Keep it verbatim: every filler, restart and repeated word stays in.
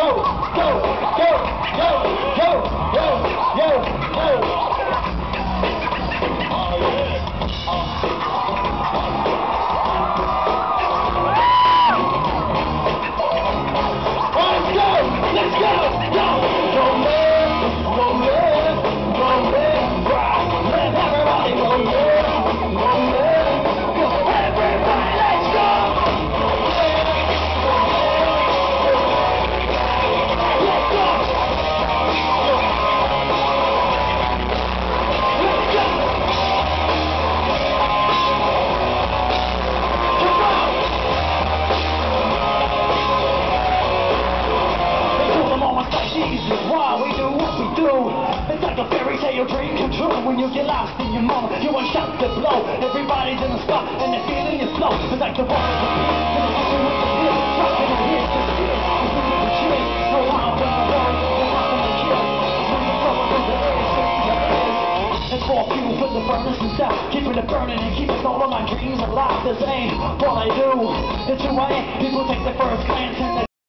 Why we do what we do. It's like a fairy tale dream come true. When you get lost in your moment, you one shot to blow. Everybody's in the spot and the feeling is flow. It's like the water is a and the ocean with the feel. Dropping the hits, the skills, the things the chills. No harm from the world, no harm from the kill. When the flow is the air, straight to your ears. And for fuel for the furnace and stuff, keeping it burning and keeping all of my dreams alive. This ain't all I do. It's who I am. People take the first glance and they